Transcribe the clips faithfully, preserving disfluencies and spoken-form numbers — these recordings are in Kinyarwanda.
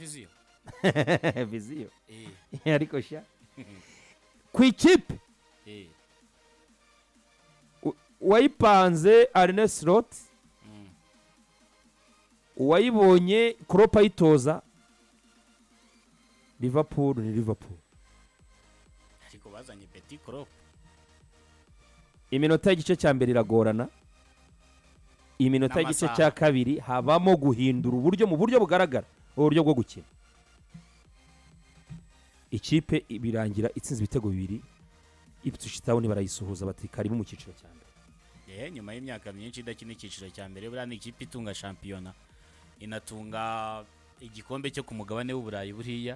viziyo viziyo eh ariko sha ku ikipe eh wayipanze Arne Slot wayibonye Klopp ayitoza Liverpool ni Liverpool ariko bazanye Petit Klopp iminota y'igice cya mbere iragorana iminota y'igice cya kabiri habamo guhindura uburyo mu buryo bugaragara uburyo bwo gukina ikipe birangira itsinze ibitego bibiri Ipswich Town barayisuhuza bati karibu mu cyiciro cya mbere eh nyuma y'imyaka myinshi idakina icyiciro cya mbere bura ni ikipe itunga shampiyona inatunga igikombe cyo ku mugabane w'Uburayi buriya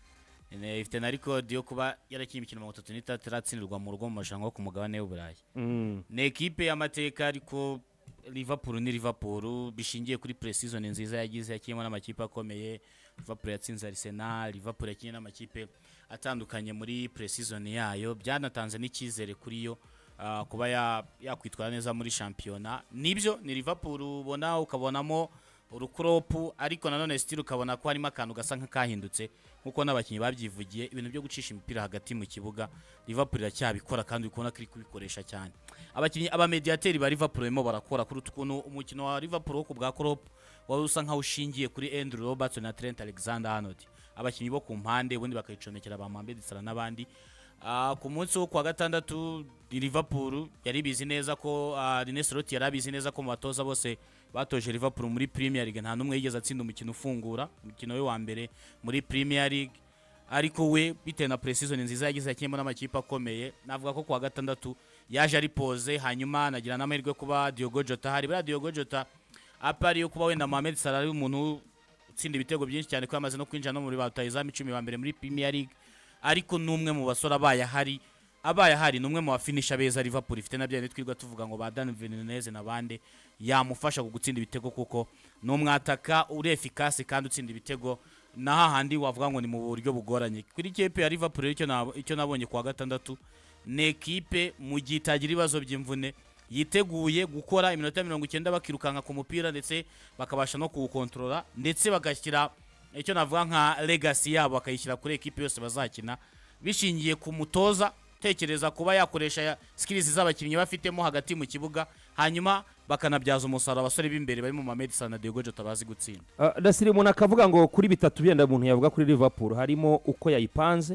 ine ifite na record yo kuba yarakiye imikino mirongo itatu n'itatu iratsindirwa mu rugo mu mashango ku mugabane w'Uburayi mm. ne ekipe y'amateka ariko Liverpool ni Liverpool bishingiye kuri pre-season nziza yagize yakiyemo n'amakipe akomeye Liverpool yatsinze Arsenal Liverpool yakinye n'amakipe atandukanye muri pre-season yayo byanatanze n'ikizere kuri yo uh, kuba yakwitwara ya neza muri shampiyona nibyo ni Liverpool ubona ukabonamo urukropu ariko nanone still ukabona ko harimo akantu gasa nk'akahindutse nkuko n'abakinyi babyivugiye ibintu byo gucisha imipira hagati mu kibuga Liverpool iracyabikora kandi ukona kiri kubikoresha cyane abakinyi aba mediateri ba Liverpool barimo barakora kuri tukuntu umukino wa Liverpool wo ku bwa Klopp wari usa nkaho ushingiye kuri Andrew Robertson na Trent Alexander-Arnold abakinyi bo ku mpande ubundi bakayicomekera ba Mohamed Salah n'abandi Uh, ku munsi wo kwa gatandatu Liverpool yari bizi neza ko Arne Slot yari bizi neza ko mu batoza bose batoje Liverpool muri Premier League nta numwe yigeze atsinda umukino ufungura umukino we wa mbere muri Premier League ariko we bitewe na pre-season nziza yagize yakiyemo n'amakipe akomeye navuga ko kwa gatandatu yaje ari pose hanyuma nagira n'amahirwe kuba Diogo Jota hari bra Diogo Jota apari yo kuba wenda Mohamed Salah ari umuntu utsinda ibitego byinshi cyane ko yamaze no kwinjira no muri batayiza icumi ba mbere muri Premier League ariko numwe mu basora abaye hari abaye hari numwe mu bafinisha beza Liverpool ifite nabyo nitwirwa tuvuga ngo ba Dan Vinunez nabande yamufasha kugutsinda ibitego kuko numwataka uri efficace kandi utsinda ibitego naha handi wavuga ngo ni mu buryo bugoranye kuri kipe ya Liverpool icyo na icyo nabonye kwa gatandatu ne equipe mu gitagira ibibazo by'imvune yiteguye gukora iminota mirongo icyenda bakirukanka ku mupira ndetse bakabasha no kuwukontrola ndetse bagashyira icyo navuga nka legacy yabo akayishyira kuri equipe yose bazakina bishingiye ku mutoza tekereza kuba yakoresha skills z'abakinnyi bafitemo hagati mu kibuga hanyuma bakanabyaza umusaruro abasore b'imbere bari mu Mohamed Salah na Diogo Jota bazi gutsinda uh, Dasiri umuntu akavuga ngo kuri bitatu byenda umuntu yavuga kuri Liverpool harimo uko yayipanze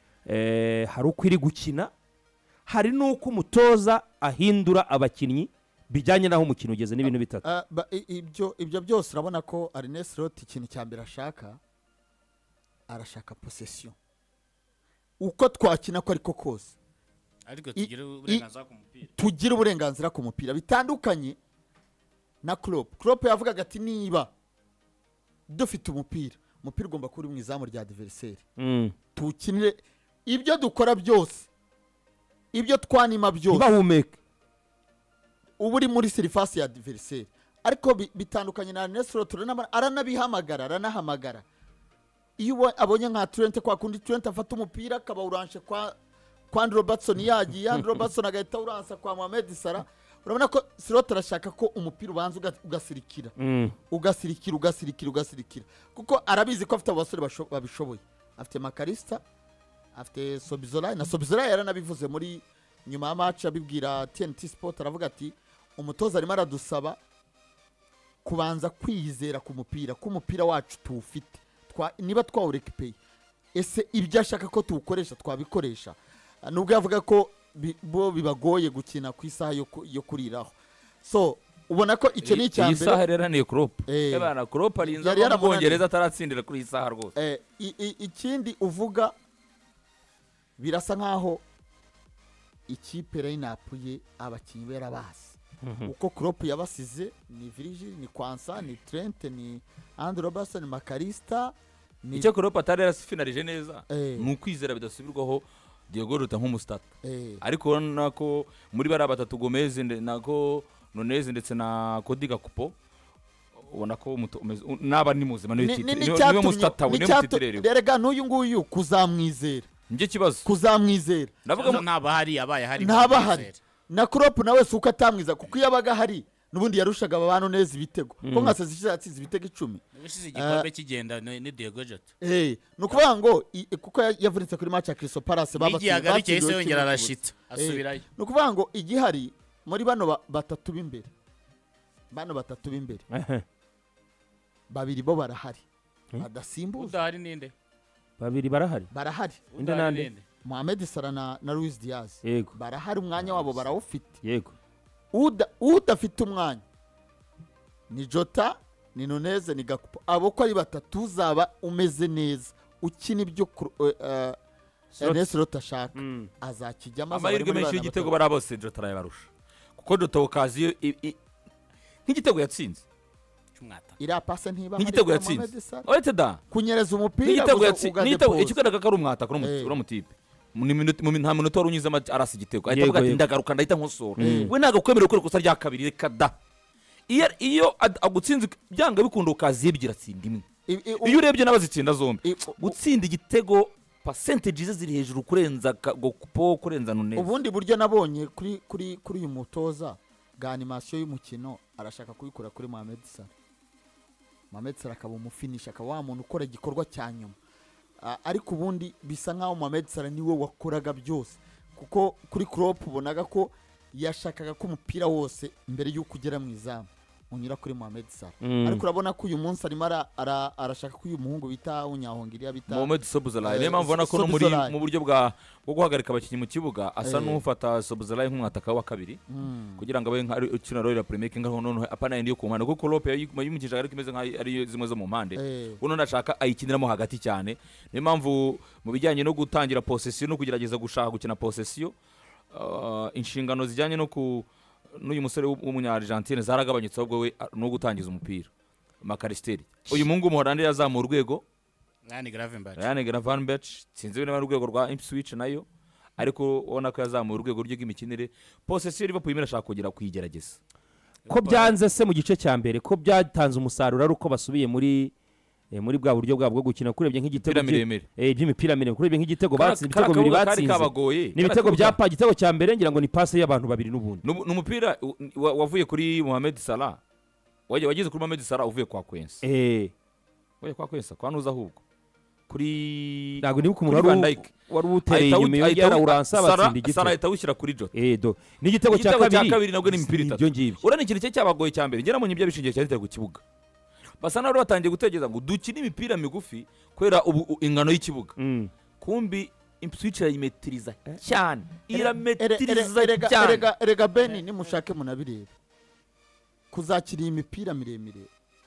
eh hari uko iri gukina hari nuko umutoza ahindura abakinnyi bijyanye naho umukino ugeze n'ibintu bitatu ibyo ibyo byose urabona ko Arne Slot ikintu cya mbere ashaka arashaka possession uko twakina ko ariko kose ariko tugira uburenganzira ku mupira tugira uburenganzira ku mupira bitandukanye na Klopp Klopp yavugaga ati niba dufite umupira umupira ugomba kuri mu izamu rya adversaire mm. tukinire ibyo dukora byose ibyo twanima byose bahumeka uburi muri surface ya adversaire ariko bitandukanye na Arne Slot aranabihamagara aranahamagara iyo abonye nka Trent kwa kundi Trent afata umupira akaba uranshe kwa kwa Robertson yagiye and Robertson agahita uransa kwa Mohamed Salah urabona ko Slot arashaka ko umupira ubanza ugasirikira mm. ugasirikira ugasirikira ugasirikira kuko arabizi ko afite abasore babishoboye afite Makarista afite Sobizolai na Sobizolai yaranabivuze muri nyuma ya match abibwira T N T Sport aravuga ati umutoza arimo aradusaba kubanza kwizera ku mupira ku mupira wacu tuwufite twa niba twawurekipeye ese ibyo ashaka ko tuwukoresha twabikoresha nubwo yavuga ko bo bibagoye gukina ku isaha yo, yo kuriraho so ubona ko icyo ni cyambere isaha rero ni Klopp eh bana Klopp arinza mu Bwongereza ataratsindira kuri isaha rwose eh ikindi uvuga birasa nkaho ikipe line-up ye abakinyi bera basi uko Klopp yabasize ni Virgil ni Kwansa ni Trent ni Andrew Robertson Makarista ni icyo Klopp atari yarasifinarije neza nukwizera bidasubirwaho Diogo Jota nk'umustata ariko nako muri bara batatu Gomez nako Nunez ndetse na Kodiga Kupo ubona ko naba ni muzima no yititire niwe mustata we n'umutitirere rega n'uyu nguyu kuzamwizera nje kibazo kuzamwizera ndavuga naba hari abaye hari naba hari na Klopp nawe suka atamwiza kuko yabaga hari nubundi yarushaga abantu neza ibitego ko nka sezishize yatsinze ibitego icumi ubushize igikombe kigenda ni Diego Jota eh nukuvuga ngo kuko yavunitse kuri match ya Crystal Palace babatsinze yagarukeye se yongera arashitsa asubirayo nukuvuga ngo igihari muri bano batatu b'imbere bano batatu b'imbere babiri bo barahari badasimbuza udahari ninde babiri barahari barahari inde nande Mohamed Salah na, na Luis Diaz yego barahari umwanya wabo barawufite yego uda udafite umwanya ni Jota ni Nunez ni Gakpo abo ko ari batatu zaba umeze neza ukina ibyo uh, Ernest Rotashaka mm. azakijyama amahirwe menshi y'igitego barabose Jota arabarusha kuko Jota okaziyo nk'igitego yatsinze cyumwata ira pase ntiba nk'igitego yatsinze orete da kunyereza umupira nk'igitego yatsinze n'igitego ikigaragara ko ari umwata ko uramutipe mu minota mu nta minota warunyuze arasa igitego ahita avuga ati ndagaruka ndahita nkosora we naga kwemera gukora ikosa rya kabiri reka da iyo iyo agutsinze byanga bikunda ukaziye bigiratsinda imwe iyo urebye n'abazitsinda zombi gutsinda igitego percentage ze ziri hejuru kurenza Gakpo kurenza Nunez ubundi buryo nabonye kuri kuri kuri uyu mutoza ga animation y'umukino arashaka kubikora kuri Mohamed Salah Mohamed Salah akaba umufinisha akaba wa muntu ukora igikorwa cya nyuma ariko ubundi bisa nkaho Mohamed Salah niwe wakoraga byose kuko kuri Klopp ubonaga ko yashakaga ko umupira wose mbere y'uko ugera mu izamu unyura kuri Mohamed Salah mm. ariko urabona ko uyu munsi arimo arashaka ko uyu muhungu bita unyahongiriya bita Mohamed Sobozalai niyo mpamvu ubona ko no muri mu buryo bwa bwo guhagarika abakinnyi mu kibuga asa hey. n'ufata Sobozalai nk'umwataka wa kabiri mm. kugira ngo abe nka ukina Royal Premier League ngaho none apana yindi yo ku mpande kuko Klopp yimukije ariko imeze nka ari zimwe zo mu mpande hey. uno ndashaka ayikiniramo hagati cyane niyo mpamvu mu bijyanye no gutangira possession no kugerageza gushaka gukina possession uh, inshingano zijyanye no ku n'uyu musore w'umunya-Argentine zaragabanyitse ahubwo we no gutangiza umupira Makaristeri uyu mungu muhorande yazamura urwego Ryan Gravenberch Ryan Gravenberch sinzi niba urwego rwa Ipswich nayo ariko ubona ko yazamura urwego rw'imikinire possession Liverpool irashaka kugira kuyigerageza ko byanze se mu gice cya mbere ko byatanze umusaruro ari uko basubiye muri muri bwa buryo bwabo bwo gukina kurebye nk'igitego eh by'imipira miremire kurebye nk'igitego batsinze ibitego bibiri batsinze ni ibitego byapa igitego cya mbere ngira ngo ni passe y'abantu babiri n'ubundi n'umupira wavuye kuri Mohamed Salah waje wagize kuri Mohamed Salah uvuye kwa Kwensa eh waje kwa Kwensa kwa nuza ahubwo kuri ntago ni ku muntu wari utereye inyuma yara uransa batsinda igitego Salah itawushyira kuri Jota eh do ni igitego cya kabiri nabwo ni imipira itatu urane ikintu cye cyabagoye cya mbere ngera mu nyibya bishingiye cyane ku kibuga basa naro batangiye gutegeza ngo dukine imipira migufi kwera ingano y'ikibuga mm. kumbi Ipswich yayimetiriza cyane irametiriza cyane erega erega Beni ni mushake munabireba kuzakira imipira miremire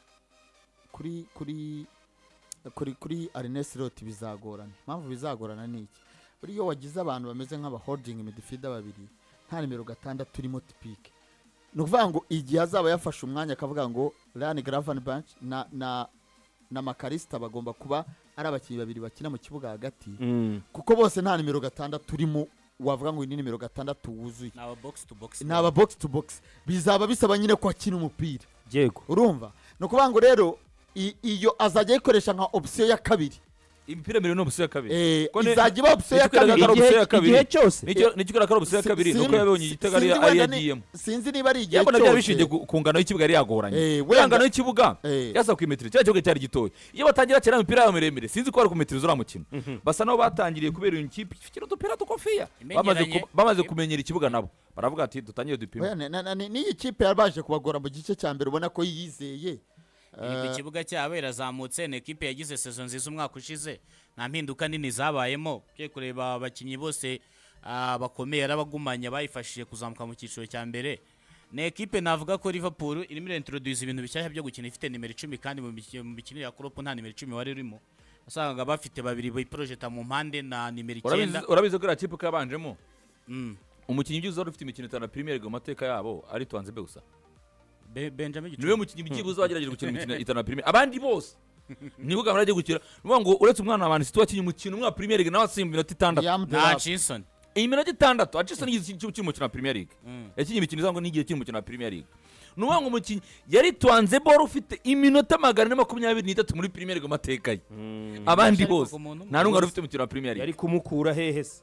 kuri kuri kuri kuri Arne Slot bizagorana mpamvu bizagorana niki buri yo wagize abantu bameze nk'aba holding midfielder babiri nta nimero gatandatu turimo typique nukuvuga ngo igihe azaba yafashe umwanya akavuga ngo Ryan Gravenberch na na na Makarista bagomba kuba ari abakinnyi babiri bakina mu kibuga hagati mm. kuko bose nta nimero gatandatu turimo wavuga ngo ni nimero gatandatu wuzuye n'aba box to box n'aba box to box bizaba bisaba nyine ko akina umupira yego urumva nukuvuga ngo rero iyo azajya ikoresha nka option ya kabiri imipira miremire no option ya kabiri eh izajya ba option ya kabiri igihe cyose nicyo nicyo karakara option ya kabiri nuko yabonye igitego ari ari yagiyemo sinzi niba ari igihe cyose yabona bishingiye ku ngano y'ikibuga ari yagoranye ngano y'ikibuga yasa ku imetero cya kibuga cyari gitoya iyo batangira cyane imipira ya miremire sinzi ko ari ku metero zura mukino basa naho batangiriye kubera iyi kipe ifite udupira tukofiya bamaze bamaze kumenyera ikibuga nabo baravuga ati dutangiye dupima ni iyi kipe yabaje kubagora mu gice cya mbere ubona ko yizeye ikibuga cyabo irazamutse ni ekipe yagize saison nziza umwaka ushize nta mpinduka nini zabayemo byo kureba abakinnyi bose bakomeye arabagumanya bayifashije kuzamuka mu cyiciro cya mbere ni ekipe navuga ko Liverpool irimo introduce ibintu bishyashya byo gukina ifite nimero icumi kandi mu mikino ya Klopp nta nimero icumi wari urimo wasangaga bafite babiri biprojecta mu mpande na nimero icyenda urabize ko ikipe kabanjemo umukinnyi ugize ufite imikino itanu Premier League mu mateka yabo ari Twanzebe gusa Benjamin Gicumbi niwe mukinnyi bigibuza wagerageje gukina imikino itanu Premier abandi bose nibuga baraje gukira nuvuga ngo uretse umwana w'abantu situakinnye umukino umwe wa Premier League nawe asimba minota itandatu na Hutchinson iyi minota itandatu Hutchinson yigize cy'umukino wa Premier League yakinye imikino izango n'igihe cy'umukino wa Premier League nuvuga ngo umukinnyi yari Twanze ball ufite iminota magana ane makumyabiri n'itatu muri Premier League mateka ye abandi bose nta numwe ufite umukino wa Premier League yari kumukura hehe se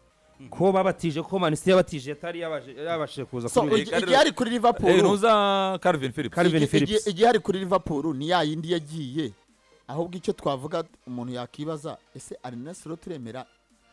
ko babatije ko Man City yabatije atari yabashije kuza kuri igihe ari kuri Liverpool eh nuza Calvin Phillips Calvin Phillips igihe ari kuri Liverpool ni ya yindi yagiye ahubwo icyo twavuga umuntu yakibaza ese Arne turemera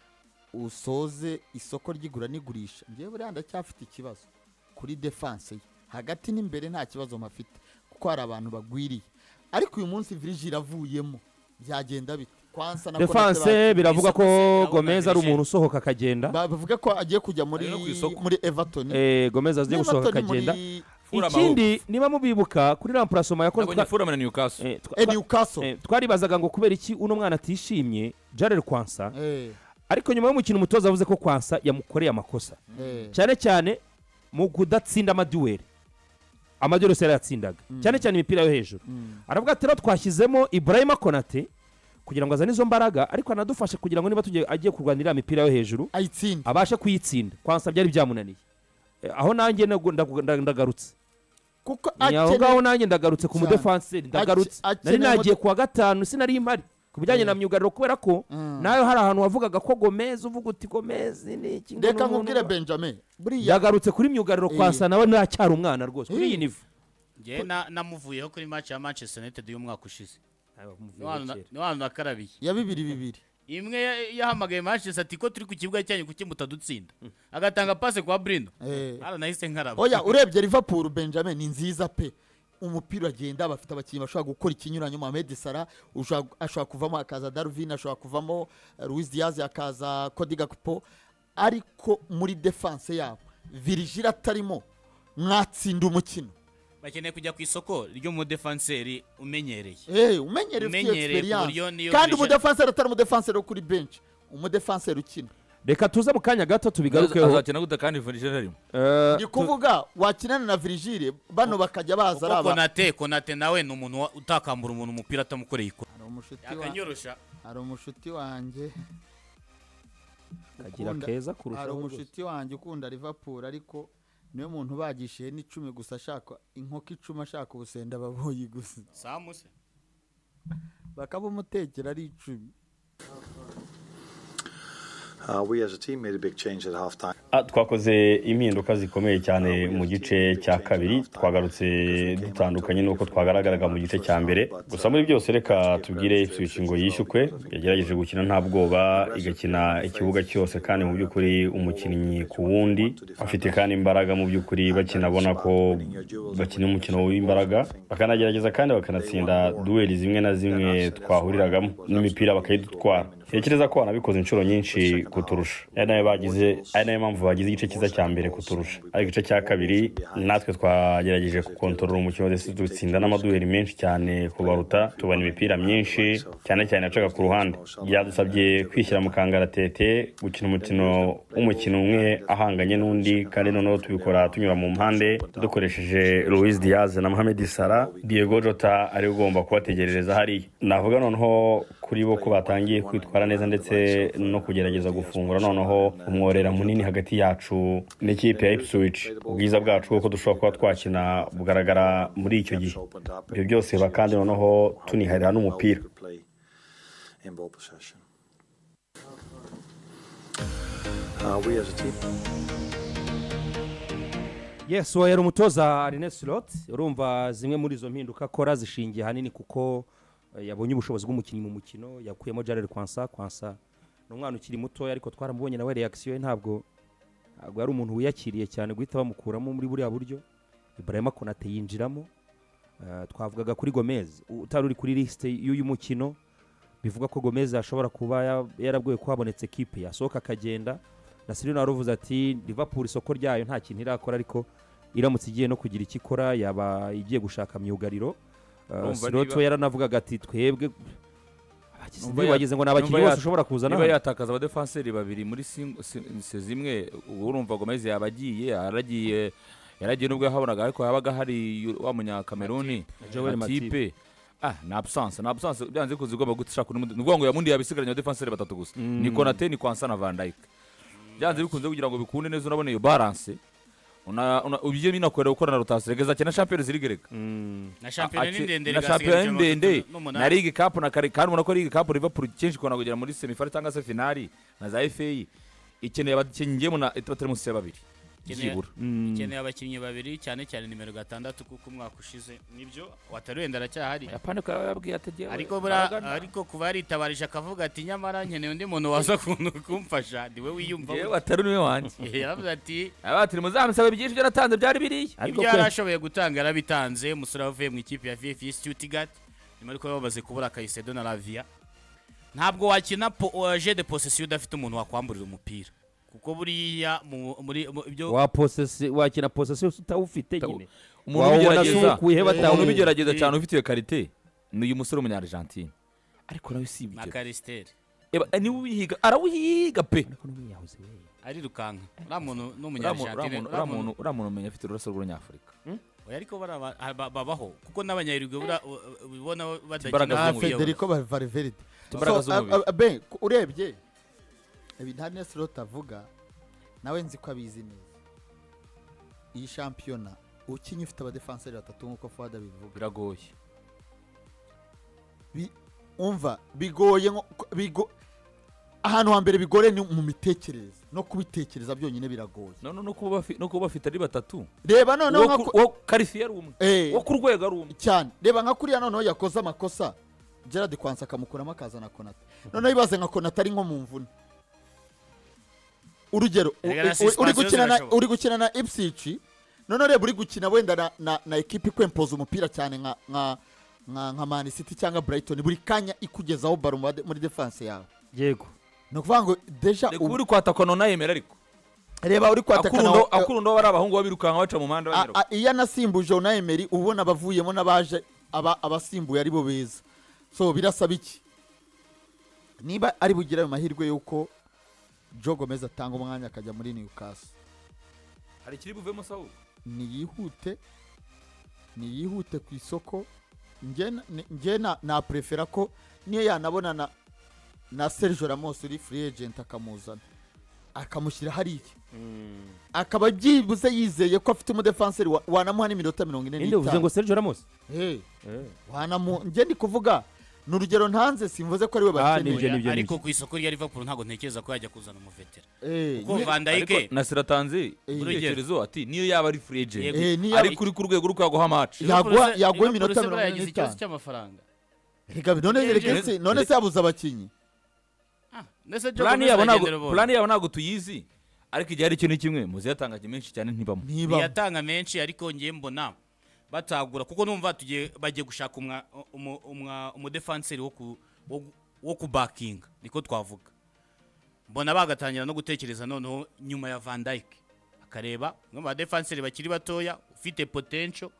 usoze isoko ry'igura n'igurisha ngiye buriya ndacyafite ikibazo kuri defense ye hagati n'imbere nta kibazo mafite kuko hari abantu bagwiriye ariko uyu munsi Virgil avuyemo byagenda bite kwansa na defense biravuga ko Gomez ari umuntu usohoka akagenda bavuga ko agiye kujya muri muri Everton eh Gomez agiye gusohoka akagenda ikindi niba mubibuka kuri remplacement yakozwe Fulham na Newcastle eh Newcastle twaribazaga ngo kubera iki uno mwana atishimye Jared Kwansa ariko nyuma y'umukino umutoza avuze ko Kwansa yamukoreye amakosa cyane cyane mu kudatsinda amaduel amaduel yose yatsindaga cyane cyane imipira yo hejuru aravuga ati rero twashyizemo Ibrahima Konate kugira ngo azane izo mbaraga ariko anadufashe kugira ngo niba tugiye agiye kurwanira imipira yo hejuru abashe kuyitsinda Kwansa byari byamunaniye aho nanjye ndagarutse kuko aho nanjye ndagarutse ku mudefenseur ndagarutse nari nagiye kuwa gatanu sinari impari kubijyanye na myugariro kubera ko nayo hari ahantu wavugaga ko Gomez uvuga uti Gomez ni iki ngo reka nkubwire Benjamin buriya yagarutse kuri myugariro Kwansa nawe nacyari umwana rwose kuri iyi nivo ngiye namuvuyeho kuri match ya Manchester United y'umwaka ushize ni wanu nakarabiye ya bibiri bibiri imwe yahamagaye Manchester ati ko turi ku kibuga cyanyu kuki mutadutsinda agatanga passe kwa Bruno ara nahise nkaraba oya urebye Liverpool Benjamin ni nziza pe umupira agenda bafite abakinnyi bashobora gukora ikinyuranyo Mohamed Salah ashobora kuvamo akaza Darwin ashobora kuvamo Luis Diaz akaza Cody Gakpo ariko muri defense yabo Virgil atarimo mwatsinda umukino bakeneye kujya ku isoko ryo mu defenseur umenyereye eh umenyereye experience kandi mu defenseur atari mu defenseur kuri bench umu defenseur ukina reka tuze mu kanya gato tubigarukeho azakina gute kandi Virgil arimo ndi kuvuga wakinana na Virgil bano bakajya baza araba Konate Konate nawe ni umuntu utakambura umuntu umupira atamukoreye ikora ari umushuti akanyorosha ari umushuti wanjye kagira keza kurusha ari umushuti wanjye ukunda Liverpool ariko niyo muntu bagishiye n'icumi gusa ashaka inkoko icumi ashaka ubusenda baboyi gusa samuse bakabumutekera ari icumi Uh, we as a team made a big change at half time. Twakoze impinduka zikomeye cyane mu gice cya kabiri twagarutse dutandukanye nuko twagaragaraga mu gice cya mbere gusa muri byose reka tubwire Ipswich ngo yishukwe yagerageje gukina nta bwoba igakina ikibuga cyose kandi mu byukuri umukinnyi ku wundi afite kandi imbaraga mu byukuri bakina bona ko bakina umukino w'imbaraga bakanagerageza kandi bakanatsinda duel zimwe na zimwe twahuriragamo n'imipira bakayidutwara Tekereza ko anabikoze inshuro nyinshi kuturusha ari nayo bagize ari nayo mpamvu bagize igice cyiza cya mbere kuturusha ari igice cya kabiri natwe twagerageje kukontorora umukino ndetse dutsinda n'amaduheri menshi cyane kubaruta tubona imipira myinshi cyane cyane acaga ku ruhande byadusabye kwishyira mu kangaratete gukina umukino w'umukino umwe ahanganye n'undi kandi noneho tubikora tunyura mu mpande dukoresheje Luis Diaz na Mohamed Salah Diego Jota ari ugomba kubategerereza hari navuga noneho kuri bo ko batangiye kwitwara neza ndetse no kugerageza gufungura noneho umworera munini hagati yacu n'ikipe ya Ipswich ubwiza bwacu ko dushobora kuba twakina bugaragara muri icyo gihe ibyo byose bakandi noneho tuniharira n'umupira Uh, we as a team Yes, wa yari umutoza Arne Slot urumva zimwe muri izo mpinduka akora zishingiye hanini kuko yabonye ubushobozi bw'umukinnyi mu mukino yakuyemo Jared Kwansa Kwansa n'umwana ukiri muto ariko twaramubonye nawe reaction ye ntabwo ntabwo ari umuntu wiyakiriye cyane guhita bamukuramo muri buriya buryo Ibrahima Konate yinjiramo uh, twavugaga kuri Gomez utari uri kuri liste y'uyu mukino bivuga ko Gomez ashobora kuba yarabwiye ko habonetse equipe yasohoka akagenda na Sirino aruvuze ati Liverpool isoko ryayo nta kintu irakora ariko iramutse igiye no kugira ikikora yaba igiye gushaka myugariro Siroto yaranavugaga ati twebwe bageze ngo nabakinnyi bose ushobora kuzana niba yatakaza abadefenseri babiri muri zimwe urumva Gomez yabagiye aragiye yaragiye nubwo yahabonaga ariko yabaga hari wa munya Cameroon type ah na absence na absence byanze ko zigomba gushaka n'ubwo ngo yamundi yabisigaranye abadefenseri batatu gusa ni Konate ni Kwansa na Van Dijk byanze bikunze kugira ngo bikunde neza unabone iyo balance una ubiye minakorera gukora na rotation regeza cyane Champions League rega na Champions ndende na Champions ndende na League Cup na kare kandi ubona ko League Cup Liverpool cyinshi kona kugera muri semi final cyangwa se finali na za F A ikeneye abakinnyi ngiye muna batari munsi ya babiri byibura ikeneye abakinnyi babiri cyane cyane nimero gatandatu kuko umwaka ushize nibyo watarwenda aracyahari yapane ko yabwiye ategeye ariko bura ariko kuba yaritabarije akavuga ati nyamara nkeneye undi muntu waza kumfasha ndiwe wiyumva yewe atari niwe wanjye yaravuze ati abatiri muzamusabe byinshi byo natanze byari biriya ibyo yarashoboye gutanga yarabitanze umusore wavuye mu ikipe ya V F S Stuttgart nyuma ariko bamaze kubura Caicedo na Lavia ntabwo wakina jeu de possession udafite umuntu wakwamburira umupira kuko buriya muri ibyo wa possession wakina possession utawufite nyine umuntu ubigerageza umuntu ubigerageza cyane ufite iyo karite ni uyu musore w'umunya Argentine ariko nawe si ibyo Makaristeri eba ni ubihiga arawuhiga pe ari rukanka ura muntu n'umunya Argentine ura muntu ura muntu umenya afite urasa rw'Afrika oya ariko babaho kuko n'abanyayirugwe ubona badakina Federico Valverde ben urebye ibi nta Neslot avuga nawe nzi ko abizi neza iyi shampiyona ukinye ufite abadefenseri batatu nkuko Fuad bivuga biragoye bi umva bigoye bigo ahantu hambere bigore ni mu mitekerereze no kubitekereza byonyine biragoye no no no kuba no kuba bafite ari batatu reba none wo karifiye ari umwe wo ku rwego ari umwe cyane reba nka kuriya none yakoze amakosa Gerard Kwanza akamukuramo akazana Konate none ibaze nka Konate ari nko mu mvune urugero uri gukina na uri gukina na Ipswich none reba uri gukina wenda na na, na equipe kwempoza umupira cyane nka nka nka Man City cyangwa Brighton buri kanya ikugezaho baro muri defense yawe yego no kuvuga ngo deja uri kwataka nona yemera ariko reba uri kwataka na akurundo bari abahungu babirukanka baca mu manda banyero iya nasimbuje na Emery ubona bavuyemo nabaje aba abasimbuye ari bo beza so birasaba iki niba ari bugira mu mahirwe yuko Joe Gomez atanga umwanya akajya muri Newcastle hari kiri buvemo sawo ni yihute ni yihute ku isoko nge nge na, na prefera ko niyo yanabona na na Sergio Ramos uri free agent akamuzana akamushyira hari iki mm. akaba byibuze yizeye ko afite umudefenseri wanamuha n'iminota mirongo ine n'itanu inde uvuze ngo Sergio Ramos eh hey. wanamu nge ndi kuvuga n'urugero ntanze simvuze ko ari we bakeneye ariko ku isoko rya Liverpool ntago ntekereza ko yajya kuzana umuvetera kuko Van Dijk Nasira tanze urugerezo ati niyo yaba ari free agent ari kuri ku rwego rukaguha match yagwa yagwa iminota mirongo ine n'itanu cy'amafaranga reka none regese none se yabuza abakinyi Plan yabo nago plan yabo nago tuyizi ariko igihe ari ikintu kimwe muzi yatangaje menshi cyane ntibamo yatanga menshi ariko ngiye mbona batagura kuko numva tugiye bagiye gushaka umwa umwa umudefenseri wo ku wo ku backing niko twavuga mbona bagatangira no gutekereza noneho nyuma ya Van Dijk akareba ngo ba defenseri bakiri batoya ufite potential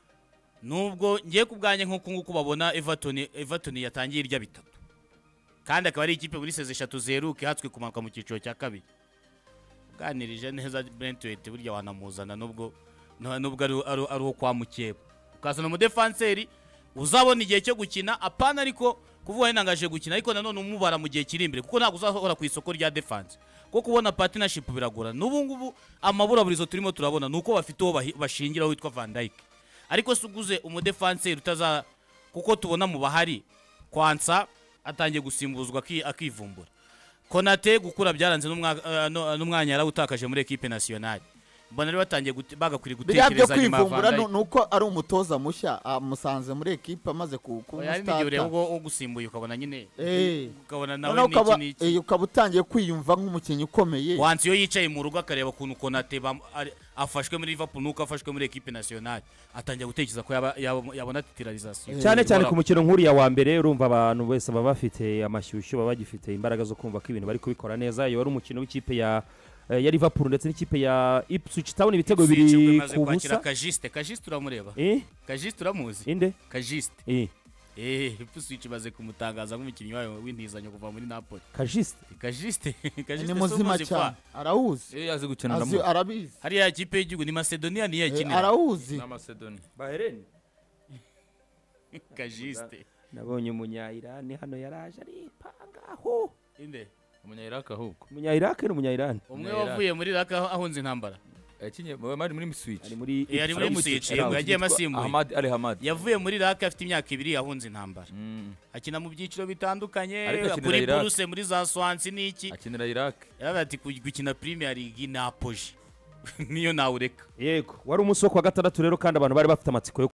nubwo ngiye kubwanye nko nguko babona Everton Everton yatangiye irya bitatu kandi akaba ari ikipe muri seze eshatu zeruke hatswe kumanuka mu cyiciro cya kabiri ganirije neza Brentford burya wanamuzana nubwo nubwo ari ari uwo kwa mukeba ukazana mu defenseri uzabona igihe cyo gukina apana ariko kuvuga yanangaje gukina ariko nanone umubara mu gihe kiri imbere kuko ntago uzahora ku isoko rya defense kuko kubona partnership biragora n'ubu ngubu amabura burizo turimo turabona nuko bafite uwo bashingira witwa Van Dijk ariko suguze umudefenseri utaza kuko tubona mu bahari Kwanza atangiye gusimbuzwa akivumbura Konate gukura byaranze n'umwanya yarawutakaje muri equipe nationale mbona rero batangiye bagakwiri gutekereza nyuma kwivumbura nuko ari umutoza mushya amusanze muri equipe amaze ku start wo gusimbuye ukabona nyine ukabona nawe n'iki eh ukaba utangiye kwiyumva nk'umukinnyi ukomeye wansi yo yicaye mu rugo akareba kuntu Konate afashwe muri Liverpool nuko afashwe muri equipe nationale atangiye gutekereza ko yabona titularisation cyane cyane ku mukino nkuru ya wa mbere urumva abantu bose baba bafite amashyushyu baba bagifite imbaraga zo kumva ko ibintu bari kubikora neza iyo ari umukino w'ikipe ya ya Liverpool ndetse n'ikipe ya Ipswich Town ibitego bibiri ku busa Kajiste Kajiste uramureba eh Kajiste uramuzi inde Kajiste eh eh Ipswich baze kumutangaza nk'umukinnyi wayo w'intizanyo kuva muri Napoli Kajiste Kajiste Kajiste ni muzima cyane arawuzi eh yazi gukina ndamo arabizi hari ya kipe y'igihugu ni Macedonia ni yakinira arawuzi na Macedonia Bahrain Kajiste nabonye umunya Iran hano yaraje ari pangaho inde umunya Iraq ahubwo umunya Iraq n'umunya Iran umwe wavuye muri Iraq ahunze intambara yakinye muri muri switch ari muri Eh, ari muri Switch, yego, yagiye masimbuye. Ahmad Ali Hamad yavuye muri Iraq afite imyaka ibiri yahunze intambara Mm. akina mu byiciro bitandukanye Ariko akinira kuri Iraq. Buruse muri za Swansea n'iki akinira Iraq yaravuze ati "Ku- gukina Premier League ni apoje niyo nawureka yego wari umunsi wo kuwa gatandatu rero kandi abantu bari bafite amatsiko yo